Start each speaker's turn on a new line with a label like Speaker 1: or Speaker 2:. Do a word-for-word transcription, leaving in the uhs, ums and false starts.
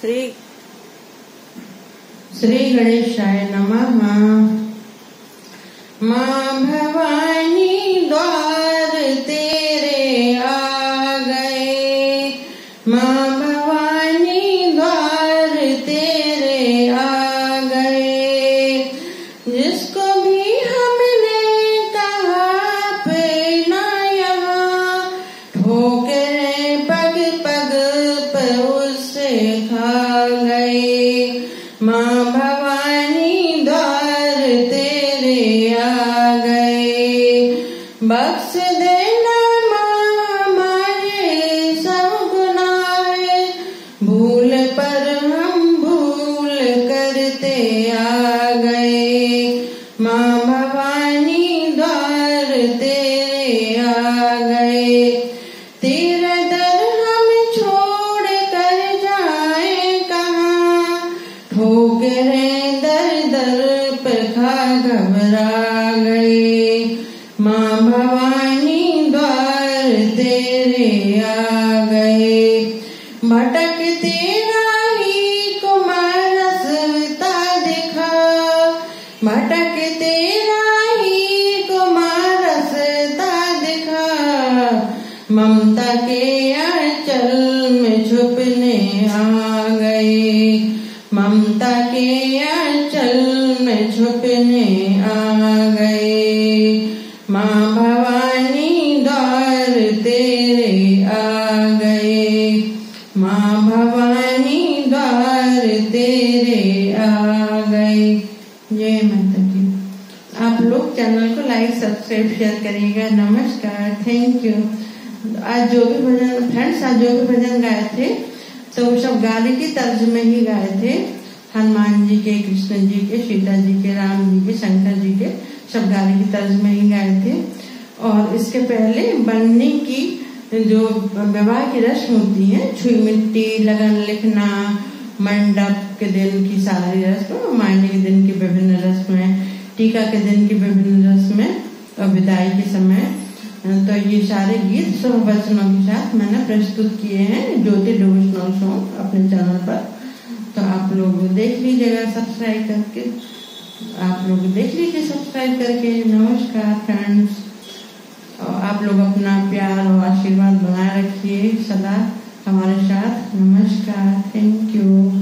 Speaker 1: श्री श्री गणेशाय नमः। माँ भवानी द्वार तेरे आ गए, माँ भवानी द्वार तेरे आ गए। जिसको भी हमने कहा पे ना यहाँ, ठोकरे पग पग पर उससे खा गए। माँ भवानी द्वार तेरे आ गए। बख्श देना माँ हमारे सब गुनाह, भूल पर हम भूल करते आ गए। माँ भवानी द्वार तेरे आ गए। तेरा दर हम छोड़ कर जाए कहाँ, ठोकरे दर दर पर खा घबरा गए। माँ भवानी द्वार तेरे आ गए। भटकते राही को रास्ता दिखा, भटकते राही को रास्ता दिखा। ममता के आंचल में छुपने आ गए, ममता के आंचल में छुपने आ गए। माँ भवानी द्वार तेरे आ गए, माँ भवानी द्वार तेरे आ गए। जय माता दी। आप लोग चैनल को लाइक सब्सक्राइब शेयर करिएगा। नमस्कार, थैंक यू। आज जो भी भजन फ्रेंड्स आज जो भी भजन गाए थे तो वो सब गाने की तर्ज में ही गाए थे। हनुमान जी के, कृष्ण जी के, सीता जी के, राम जी के, शंकर जी के सब गाने की तर्ज में ही गाए थे। और इसके पहले बनने की जो विवाह की रस्म होती है, छुई मिट्टी, लगन लिखना, मंडप के दिन की सारी रस्म, मायने के दिन की विभिन्न रस्में, टीका के दिन की विभिन्न रस्में और विदाई के समय, तो ये सारे गीत सब वचनों के साथ मैंने प्रस्तुत किए हैं ज्योति डिवोशनल सॉन्ग अपने चैनल पर। तो आप लोग देख लीजिएगा सब्सक्राइब करके, आप लोग देख लीजिए सब्सक्राइब करके। नमस्कार फ्रेंड्स, और आप लोग अपना प्यार और आशीर्वाद बनाए रखिए सदा हमारे साथ। नमस्कार, थैंक यू।